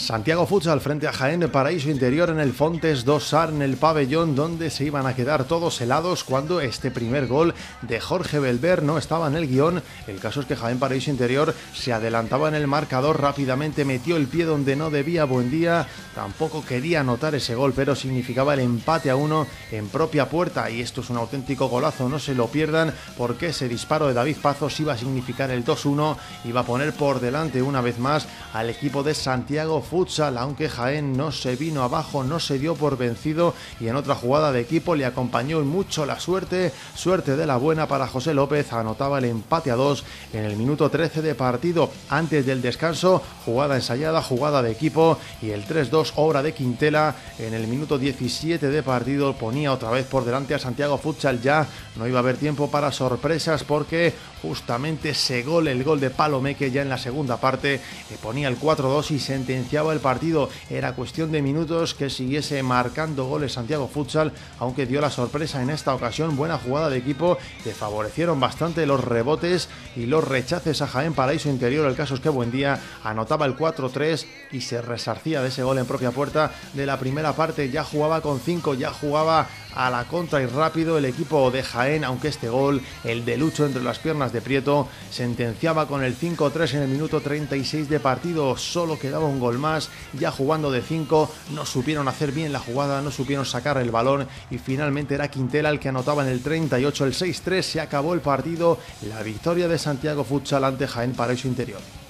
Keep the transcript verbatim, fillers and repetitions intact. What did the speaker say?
Santiago Futsal frente a Jaén Paraíso Interior en el Fontes dos A R en el pabellón, donde se iban a quedar todos helados cuando este primer gol de Jorge Belver no estaba en el guión. El caso es que Jaén Paraíso Interior se adelantaba en el marcador, rápidamente metió el pie donde no debía. Buendía tampoco quería anotar ese gol, pero significaba el empate a uno en propia puerta, y esto es un auténtico golazo, no se lo pierdan, porque ese disparo de David Pazos iba a significar el dos uno, iba a poner por delante una vez más al equipo de Santiago Futsal, aunque Jaén no se vino abajo, no se dio por vencido, y en otra jugada de equipo le acompañó mucho la suerte, suerte de la buena para José López. Anotaba el empate a dos en el minuto trece de partido. Antes del descanso, jugada ensayada, jugada de equipo, y el tres dos, obra de Quintela, en el minuto diecisiete de partido ponía otra vez por delante a Santiago Futsal. Ya no iba a haber tiempo para sorpresas, porque justamente ese gol, el gol de Palomeque ya en la segunda parte, le ponía el cuatro dos y sentenciaba el partido. Era cuestión de minutos que siguiese marcando goles Santiago Futsal, aunque dio la sorpresa en esta ocasión. Buena jugada de equipo, que favorecieron bastante los rebotes y los rechaces a Jaén Paraíso Interior. El caso es que Buendía anotaba el cuatro tres y se resarcía de ese gol en propia puerta de la primera parte. Ya jugaba con cinco, ya jugaba a la contra y rápido el equipo de Jaén, aunque este gol, el de Lucho entre las piernas de Prieto, sentenciaba con el cinco tres en el minuto treinta y seis de partido. Solo quedaba un gol más, ya jugando de cinco, no supieron hacer bien la jugada, no supieron sacar el balón, y finalmente era Quintela el que anotaba en el treinta y ocho el seis tres. Se acabó el partido, la victoria de Santiago Futsal ante Jaén Paraíso Interior.